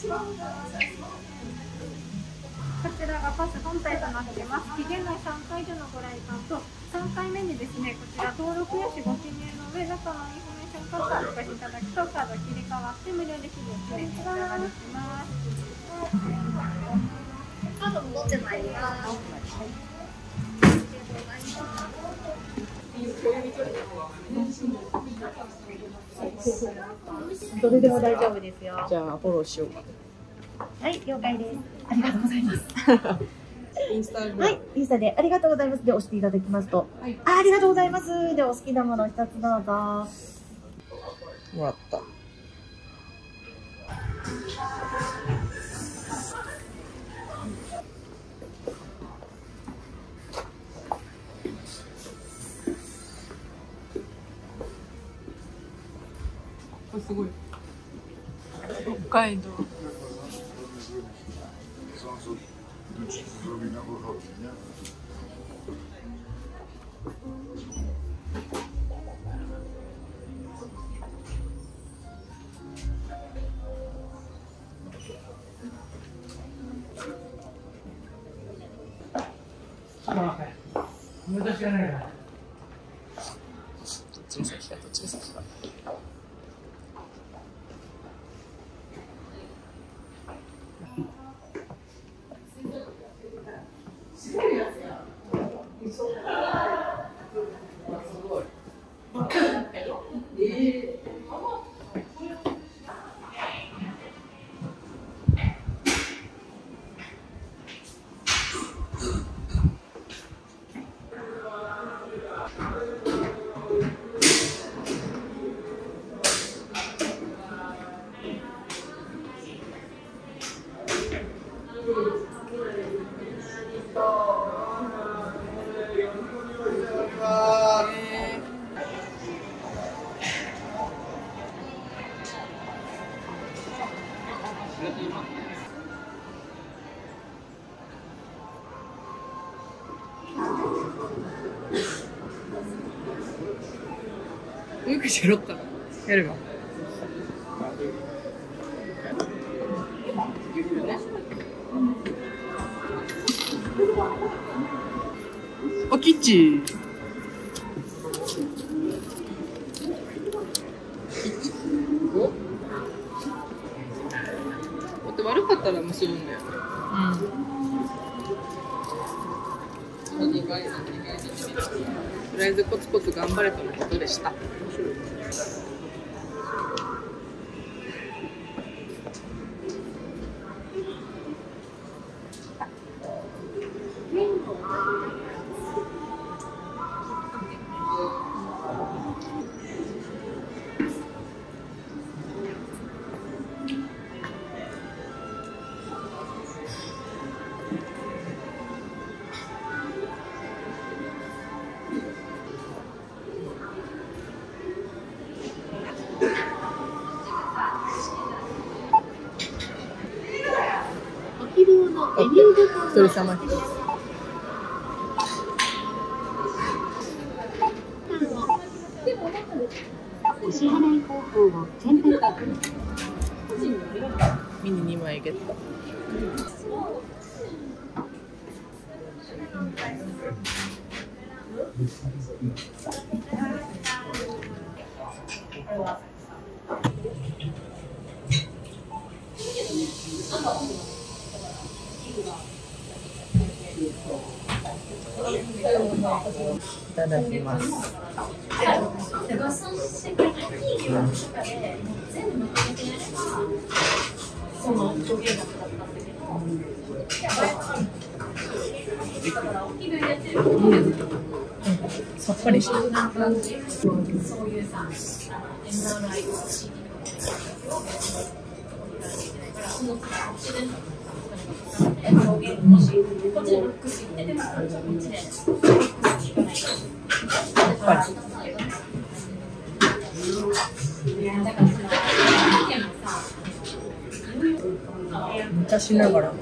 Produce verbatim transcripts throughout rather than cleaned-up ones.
こちらがパス本体となってます。期限内さんかいでのご来館と、さんかいめにですね、こちら登録用紙ご記入の上、中のインフォメーションカードをお貸しいただくと、カード切り替わって無料で記入してお召し上がりします。カード戻ってまいります。どれでも大丈夫ですよ。 じゃあフォローしようか。 はい、了解です。ありがとうございます。 インスタグラム。 はい、インスタでありがとうございます。で押していただきますと、はい、あ、ありがとうございます。でお好きなもの一つどうぞ。 もらった。これすごい。北海道。 どっちが先か、どっちが先か。よくしろっかな。やるわ。あ、キッチン。キッチン。お。だって悪かったら結ぶんだよ。うん。とりあえずコツコツ頑張れとのことでした。お一人様一つ。お支払い方法を選択。ミニにまいゲット。いただきます。うん、さっぱりしてる。昔ながら。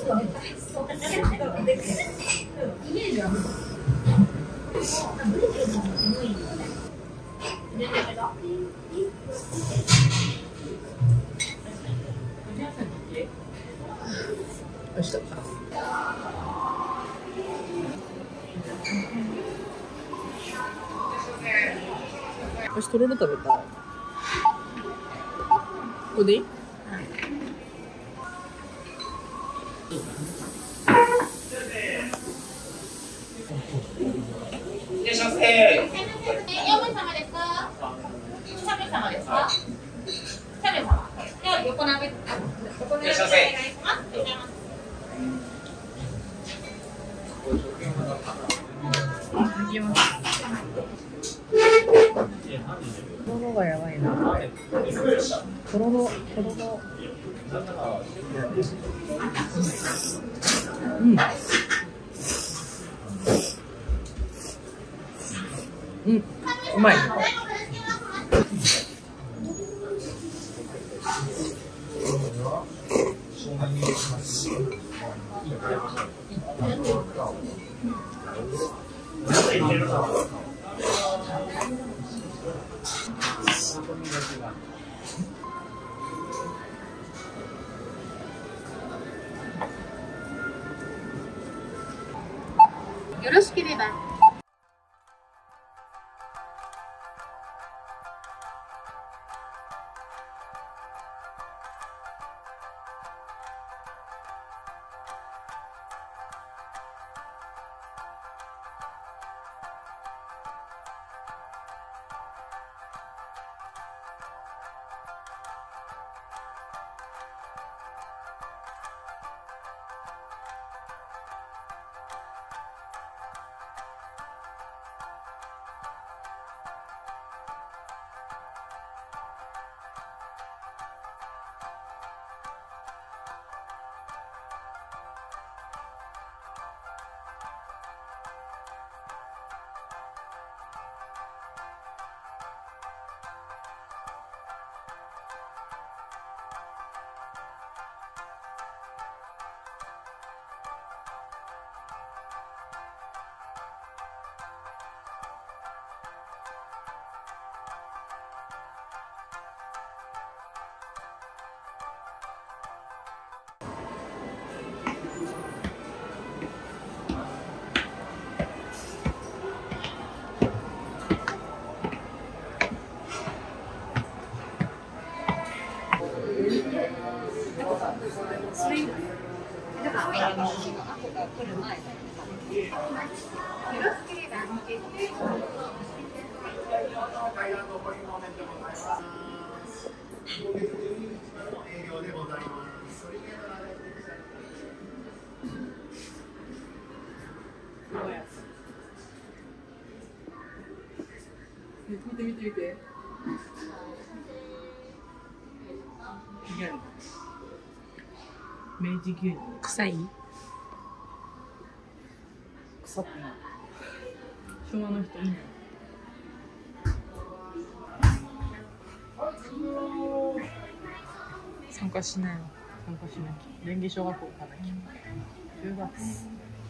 美味しかった。私とろろ食べたい。ここでいい？ いらっしゃいませ。よん名様ですか？さん名様ですか？さん名様。では横並べ、横並べお願いします。 とろろがやばいな。とろろ、とろろ。うん。うん、うまい。 よろしければ。 見て見て見て。明治牛乳。 臭い？ 腐ってない。昭和の人いない。 参加しないの？ 参加しなきゃ。蓮華小学校行かなきゃ。じゅうがつ。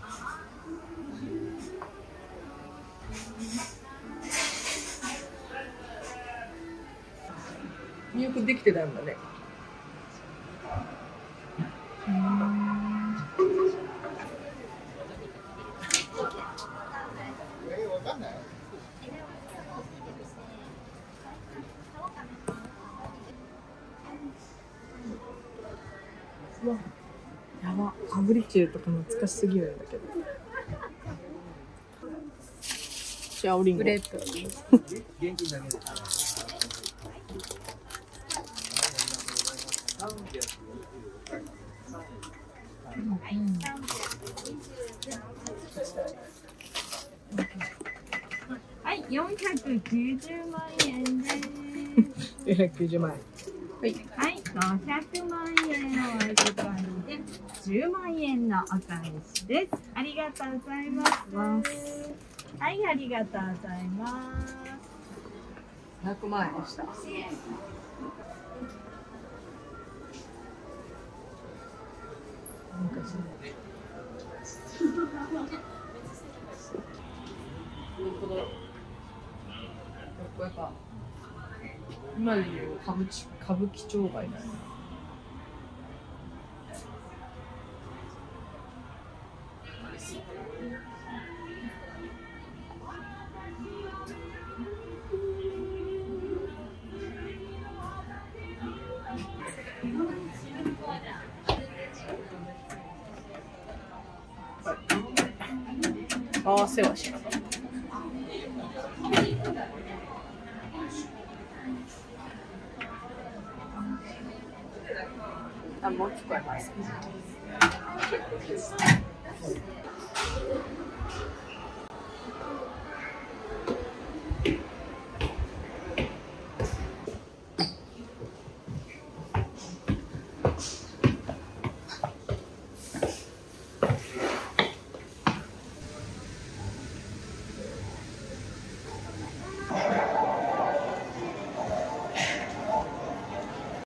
入浴できてないんだね。 うん。 うわ、やば。アブリチューとか懐かしすぎるんだけど。シャオリンゴ。 グレープ。 元気だけで。 はい、よんひゃくきゅうじゅうまんえんです。 よんひゃくきゅうじゅうまんえん。はい。 はい、ごひゃくまんえんをお預かりで、じゅうまんえんのお返しです。ありがとうございます。はい、ありがとうございます。 ひゃくまんえんでした。 ほど。やっぱ今でいう歌舞伎歌舞伎町街なんや。合わせはしなかった。あ、もう聞こえます。